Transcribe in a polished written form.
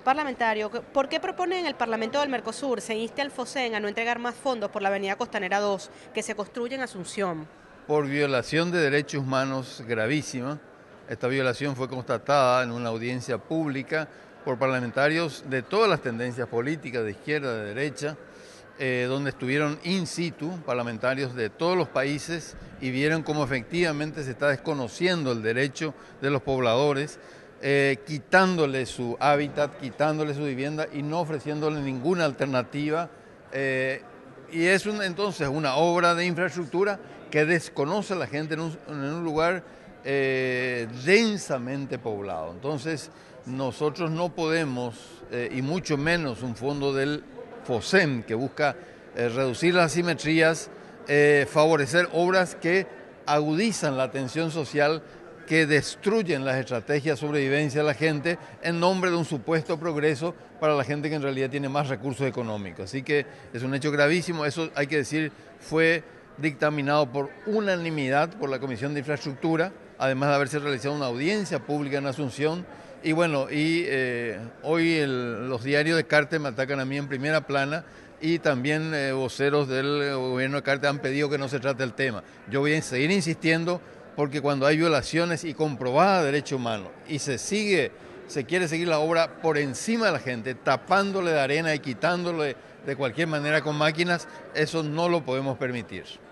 Parlamentario, ¿por qué propone en el Parlamento del Mercosur se inste al FOSEN a no entregar más fondos por la Avenida Costanera 2 que se construye en Asunción? Por violación de derechos humanos gravísima. Esta violación fue constatada en una audiencia pública por parlamentarios de todas las tendencias políticas, de izquierda, de derecha, donde estuvieron in situ parlamentarios de todos los países y vieron cómo efectivamente se está desconociendo el derecho de los pobladores, quitándole su hábitat, quitándole su vivienda y no ofreciéndole ninguna alternativa. Y es entonces una obra de infraestructura que desconoce a la gente en un lugar densamente poblado. Entonces nosotros no podemos, y mucho menos un fondo del FOSEM que busca reducir las asimetrías, favorecer obras que agudizan la tensión social, que destruyen las estrategias de sobrevivencia de la gente en nombre de un supuesto progreso para la gente que en realidad tiene más recursos económicos. Así que es un hecho gravísimo, eso hay que decir, fue dictaminado por unanimidad por la Comisión de Infraestructura, además de haberse realizado una audiencia pública en Asunción. Y bueno, hoy los diarios de Carte me atacan a mí en primera plana y también voceros del gobierno de Carte han pedido que no se trate el tema. Yo voy a seguir insistiendo porque cuando hay violaciones y comprobadas de derechos humanos y se quiere seguir la obra por encima de la gente, tapándole de arena y quitándole de cualquier manera con máquinas, eso no lo podemos permitir.